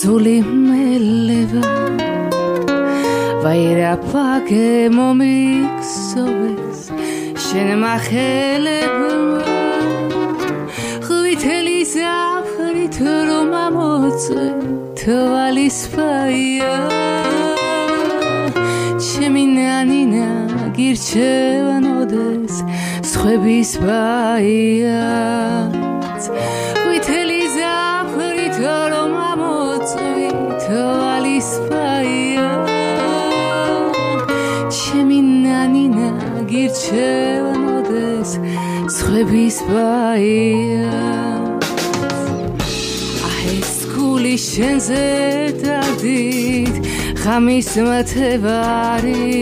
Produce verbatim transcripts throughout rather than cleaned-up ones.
სული მელევა ვაირაფაგე მომიქსოვეს შენ მახელებმა ღვთელი ზაფრით რომ ამოწე თვალის ფაია ჩემი ნანინა გირჩევანოდეს სხვების ბაიაც ღვთელი ზაფრით რომ ამოწე თვალის ფაია ჩემი ნანინა გირჩევანოდეს სხვების ბაიაც აჰესკული შენზე დადით ხამის მათევარი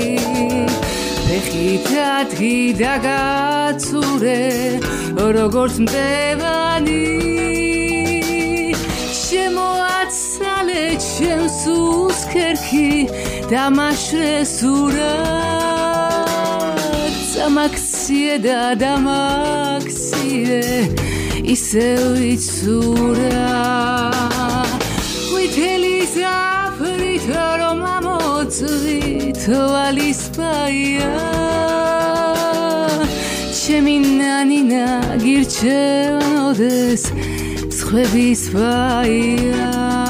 ფეხით ადგი დაგაცურე როგორც მტევანი შემოაცალე ჩემს უსქერქი დამაშრე სურად დამაქციე და დამაქციე ისევ იცურა ღვთელი ზაფრით რომ ამოწვი თვალის ფაია ჩემი ნანინა გირჩევანოდეს სხვების ბაია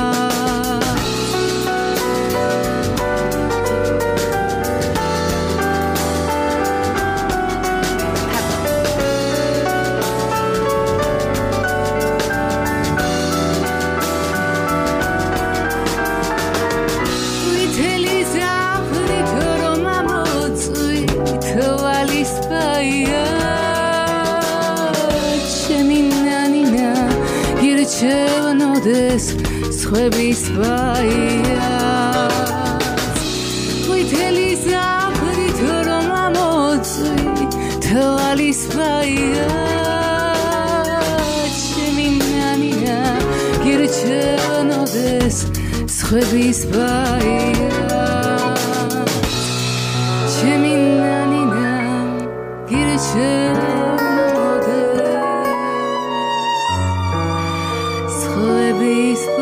ჩევანოდეს სხვების ბაიაც ღვთელი ზაფრით რომ ამოწვი თვალის ფაია ჩემი ნანინა გირჩევანოდეს სხვების ბაიაც ჩემი ნანინა გირჩევანოდეს Be